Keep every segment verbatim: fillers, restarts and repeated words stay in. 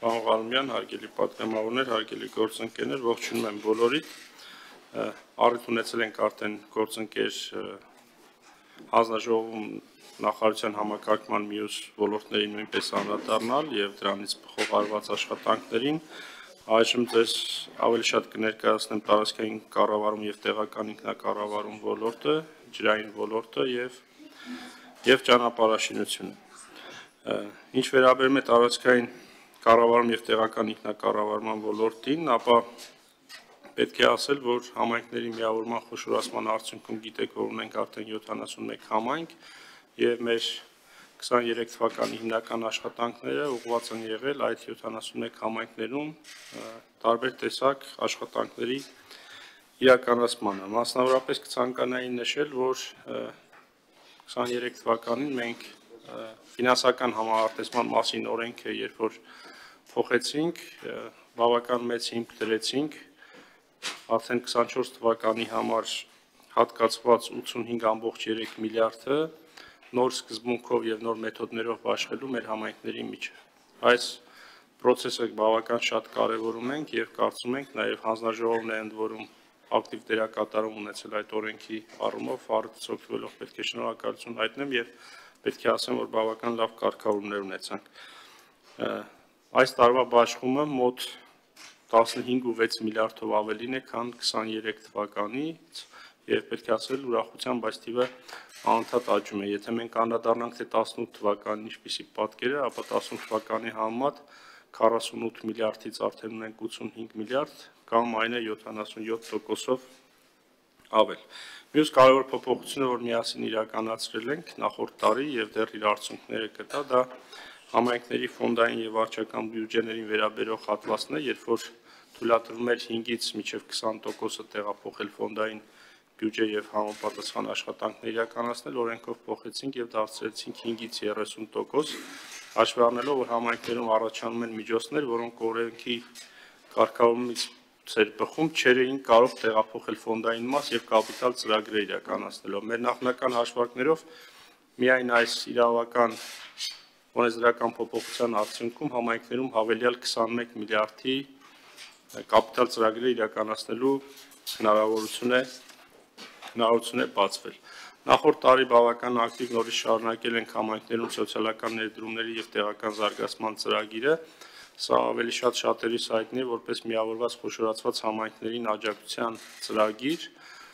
Պարոն Ղարումյան, հարգելի պատգամավորներ, հարգելի գործընկերներ, ողջունում եմ բոլորիդ։ Առիթ ունեցել ենք արդեն գործընկեր հանձնաժողովում նախարարության համակարգման մյուս ոլորտներին նույնպես անդրադառնալ եւ դրանից փոխարված աշխատանքներին։ Այժմ ձեզ ավելի շատ կներկայացնեմ տարածքային կառավարում եւ տեղական ինքնակառավարում ոլորտը, ջրային ոլորտը եւ եւ ճանապարհաշինությունը։ Ինչ վերաբերում է տարածքային կառավարում եւ տեղական ինքնակառավարման ոլորտին, ապա պետք է ասել, որ համայնքների միավորման խոշորացման արդյունքում գիտեք, որ ունենք արդեն յոթանասունմեկ համայնք եւ մեր քսաներեք թվականի հիմնական աշխատանքները ուղղված են եղել այդ յոթանասունմեկ համայնքներում տարբեր տեսակ աշխատանքների իրականացմանը։ Մասնավորապես կցանկանայի նշել, որ քսաներեք թվականին մենք ֆինանսական համարտեսման մասին օրենքը, երբ որ փոխեցինք, բավական մեծ հիմք դրեցինք, արդեն քսանչորս թվականի համար հատկացված ութսունհինգ ամբողջ երեք միլիարդը նոր սկզբունքով եւ նոր մեթոդներով բաշխելու մեր համայնքների միջև։ Այս process-ը բավական շատ կարևորում ենք եւ կարծում ենք նաեւ հանձնաժողովն է ընդ որում ակտիվ դերակատարում ունեցել այդ օրենքի առումով, առիթից օգտվելով պետք է շնորհակալություն հայտնեմ եւ պետք է ասեմ, որ բավական լավ կարգավորումներ ունեցանք։ Այս տարվա բաշխումը մոտ տասնհինգ ու վեց միլիարդով ավելին է, քան քսաներեք թվականից եւ պետք է ասել ուրախությամբ այս թիվը անընդհատ աճում է։ Եթե մենք անդրադառնանք թե տասնութ թվականին ինչպիսի պատկեր է, ապա տասնութ թվականի համեմատ քառասունութ միլիարդից արդեն ունենք ութսունհինգ միլիարդ, կամ այն է յոթանասունյոթ տոկոսով ավել։ Մյուս կարևոր փոփոխությունը, որ միասին իրականացրել ենք նախորդ տարի եւ դեռ իր արդյունքները կտա, դա համայնքների ֆոնդային եւ վարչական բյուջեներին վերաբերող հատվածն է, երբ որ թույլատրվում էր հինգից մինչև քսան տոկոսը տեղափոխել ֆոնդային բյուջե եւ համապատասխան աշխատանքներ իրականացնել, օրենքով փոխեցինք եւ դարձրեցինք հինգից երեսուն տոկոս, հաշվի առնելով, որ համայնքներում առաջանում են միջոցներ, որոնք օրենքի կարգավորումից ծեր բխում չերեին կարող տեղափոխել ֆոնդային մաս եւ կապիտալ ծրագրեր իրականացնելով։ Մեր նախնական հաշվարկներով միայն այս իրավական օրենսդրական փոփոխության արդյունքում համայնքներում հավելյալ քսանմեկ միլիարդի կապիտալ ծրագրեր իրականացնելու հնարավորություն է հնարավորություն է բացվել։ Նախորդ տարի բավական ակտիվ նորից շարունակել ենք համայնքներում սոցիալական ներդրումների եւ տեղական զարգացման ծրագիրը։ Սա ավելի շատ շատերիս հայտնի է որպես միավորված խոշորացված համայնքներին աջակցության ծրագիր։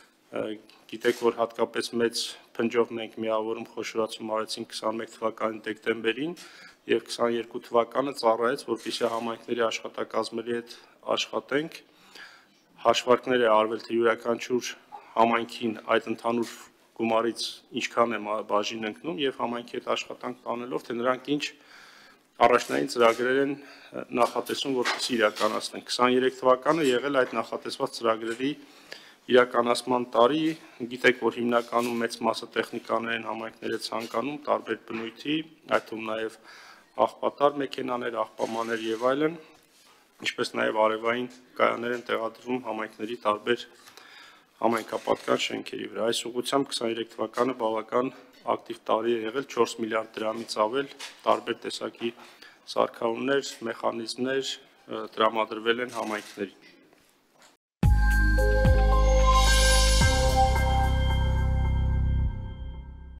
Գիտեք, որ հատկապես մեծ փնջով մենք միավորում խոշորացում արեցինք քսանմեկ թվականի դեկտեմբերին եւ քսաներկու թվականը ծառայեց, որպեսզի համայնքների աշխատակազմերի հետ աշխատենք։ Հաշվարկներ է արվել, թե յուրաքանչյուր համայնքին այդ ընդհանուր գումարից ինչքան է բաժին ընկնում եւ համայնքի հետ աշխատանք տանելով, թե նրանք ինչ առաջնային ծրագրեր են նախատեսում, որպեսզի իրականացնեն։ քսաներեք թվականը եղել այդ նախատեսված ծրագրերի իրականացման տարի, գիտեք, որ հիմնականում մեծ մասը տեխնիկաներ են համայնքները ցանկանում, տարբեր բնույթի, այդ թվում նաև աղբատար մեքենաներ, աղբամաներ եւ այլն, ինչպես նաև արևային կայաններ են տեղադրվում համայնքների տարբեր համայնքապատկան շենքերի վրա։ Այս ուղղությամբ քսաներեք թվականը բավական ակտիվ տարի է եղել, չորս միլիարդ դրամից ավել տարբեր տեսակի սարքավորումներ, մեխանիզմներ տրամադրվել են համայնքներին։